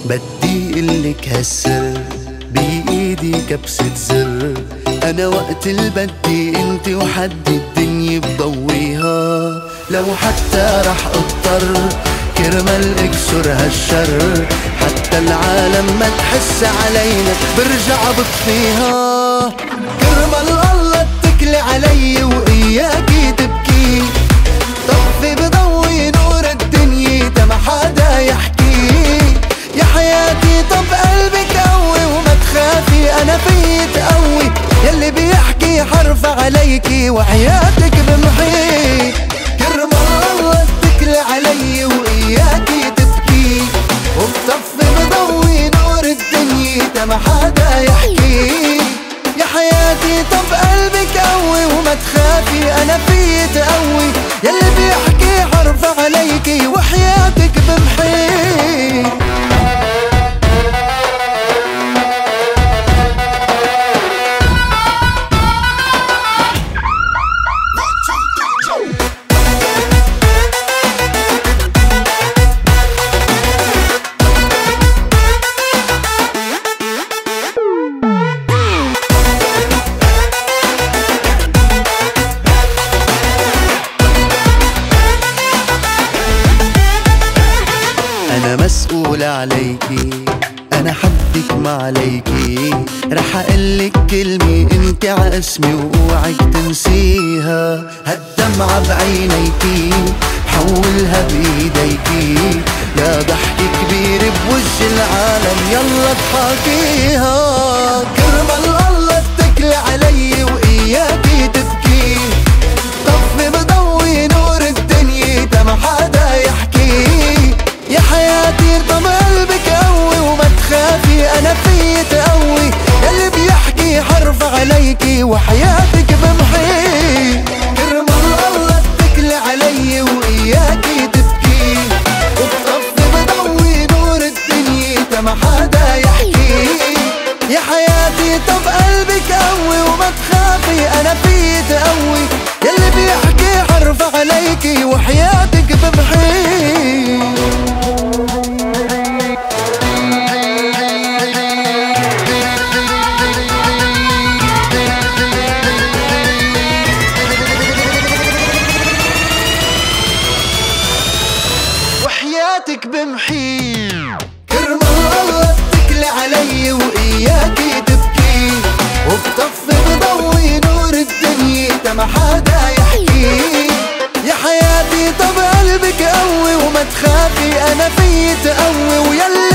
بدي قلك هالسر بإيدي كبسة زر، أنا وقت البدي انت وحد الدنيا بضويها. لو حتى رح اضطر كرمال اكسر هالشر، حتى العالم ما تحس علينا برجع بطفيها. كرمال الله اتكلي علي وإياكي تبكي، طفي بضوي نور الدنيا تما حدا يحكي. يا حياتي طب قلبك قوي وما تخافي انا فيي تقوي، يلي بيحكي حرف عليكي وحياتك بمحي. كرمال الله اتكلي علي وإياكي تبكي، وبطفي بضوي نور الدنيا تما حدا يحكي. يا حياتي طب قلبك قوي وما تخافي انا فيي تقوي، يلي بيحكي حرف عليكي وحياتك بمحي. أنا مسؤول عليكي، أنا حدك ما عليكي. رح أقلك كلمة انت عاسمي وأوعك تنسيها. هالدمعة بعينيكي حولها بإيديكي، يا ضحك كبير بوجه العالم يلا اضحكيها. كرمال الله اتكلي علي وإياكي تبكي، طفي بضوي نور الدنيا تما حدا يحكي. يا حياتي طب قلبك قوي وما تخافي انا فيي تقوي، يلي بيحكي حرف عليكي وحياتك بمحي. كرمال الله اتكلي علي وإياكي تبكي، وبطفي بضوي نور الدنيا تما حدا يحكي. يا حياتي طب قلبك قوي وما تخافي انا فيي تقوي، يلي بيحكي حرف عليكي وحياتك بمحي. وحياتك بمحي. كرمال الله اتكلي علي وإياكي تبكي، وبطفي بضوي نور الدنيا تما حدا يحكي. يا حياتي طب قلبك قوي وما تخافي انا فيي تقوي، ويلي